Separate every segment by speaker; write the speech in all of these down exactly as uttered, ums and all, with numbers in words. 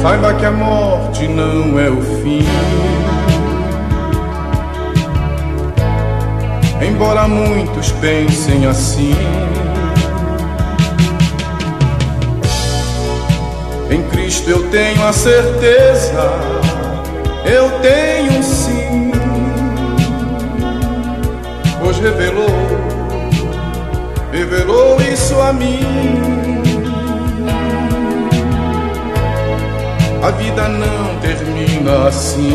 Speaker 1: Saiba que a morte não é o fim, embora muitos pensem assim. Em Cristo eu tenho a certeza, eu tenho sim, pois revelou, revelou isso a mim. A vida não termina assim,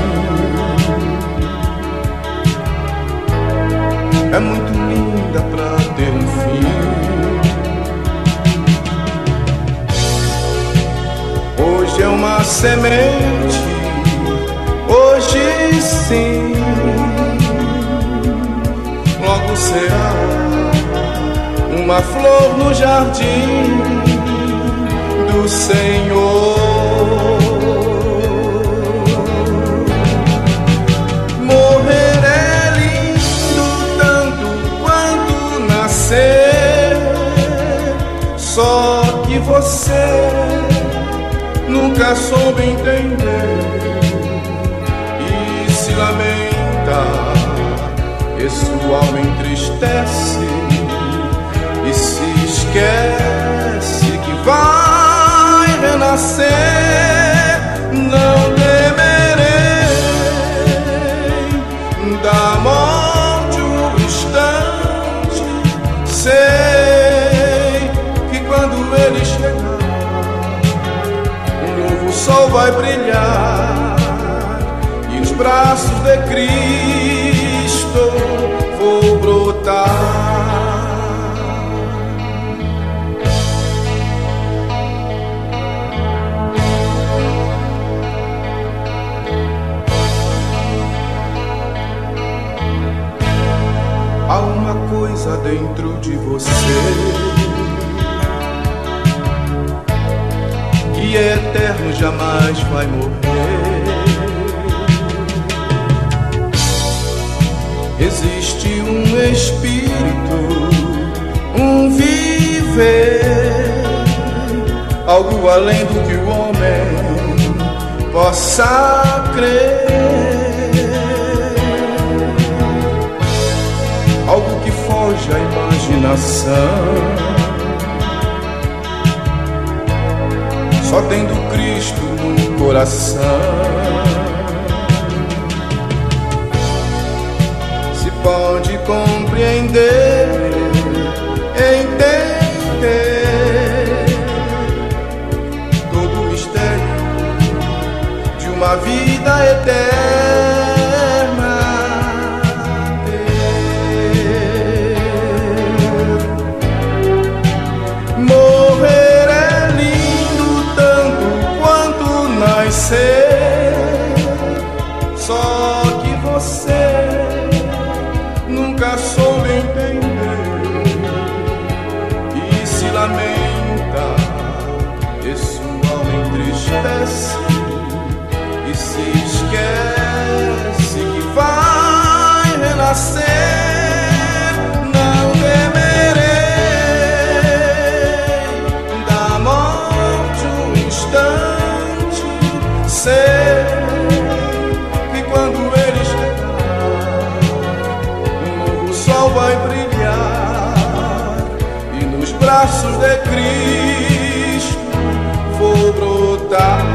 Speaker 1: é muito linda pra ter um fim. Hoje é uma semente, hoje sim, logo será uma flor no jardim do Senhor. Morrer é lindo tanto quanto nascer, só que você nunca soube entender e se lamenta, e sua alma entristece e se esquece que vai renascer. Não temerei da morte um instante, sei que quando ele chegar um novo sol vai brilhar e nos braços de Cristo vou brotar. Há uma coisa dentro de você que é eterno, jamais vai morrer. Existe um espírito, um viver, algo além do que o homem possa crer. Algo que foge à imaginação, só tendo Cristo no coração se pode compreender, entender todo o mistério de uma vida eterna. Morrer é lindo tanto quanto nascer, só que você nunca soube entender e se lamenta, e sua alma entristece e se esquece que vai renascer. Sei que quando ele chegar um novo sol vai brilhar e nos braços de Cristo vou brotar.